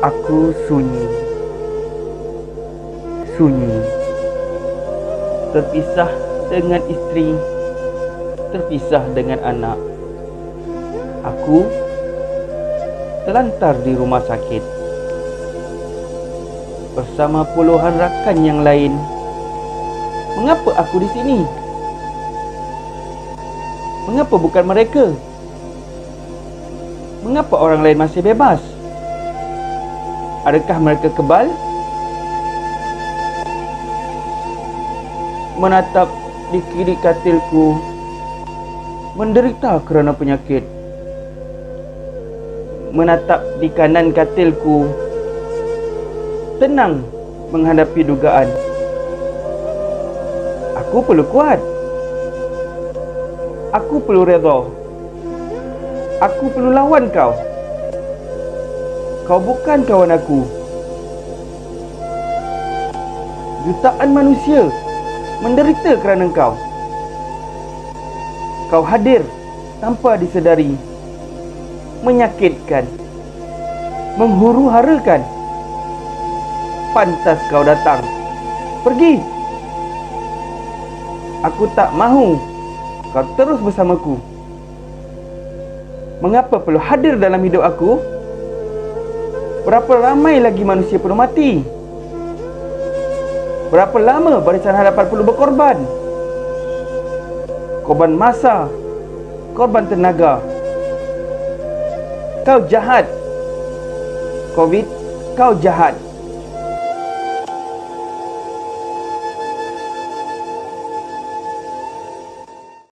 Aku sunyi. Sunyi. Terpisah dengan isteri, terpisah dengan anak. Aku terlantar di rumah sakit bersama puluhan rakan yang lain. Mengapa aku di sini? Mengapa bukan mereka? Mengapa orang lain masih bebas? Adakah mereka kebal? Menatap di kiri katilku, menderita kerana penyakit. Menatap di kanan katilku, tenang menghadapi dugaan. Aku perlu kuat. Aku perlu redha. Aku perlu lawan kau. Kau bukan kawan aku. Jutaan manusia menderita kerana kau. Kau hadir tanpa disedari, menyakitkan, menghuru-harakan. Pantas kau datang. Pergi. Aku tak mahu kau terus bersamaku. Mengapa perlu hadir dalam hidup aku? Berapa ramai lagi manusia perlu mati? Berapa lama barisan hadapan perlu berkorban? Korban masa, korban tenaga. Kau jahat. COVID, kau jahat.